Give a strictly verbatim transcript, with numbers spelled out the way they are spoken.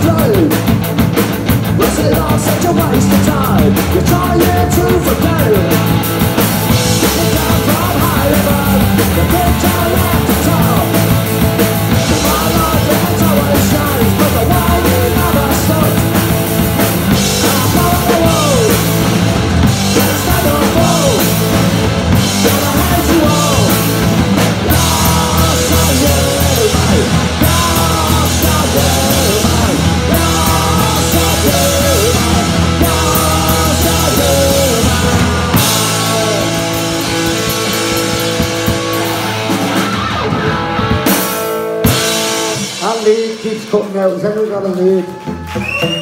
dream. Was it all such a waste of time? You're trying to forget. You come from high above, the picture at the top. The light that always shines, but the way we never stood. I follow the road, can't stand or fall. Gonna hate you all. Lost on you, mate. Lost on you, mate. Lost on you, mate. Lost on you, mate. Our lead keeps cutting out. Has anyone got a lead?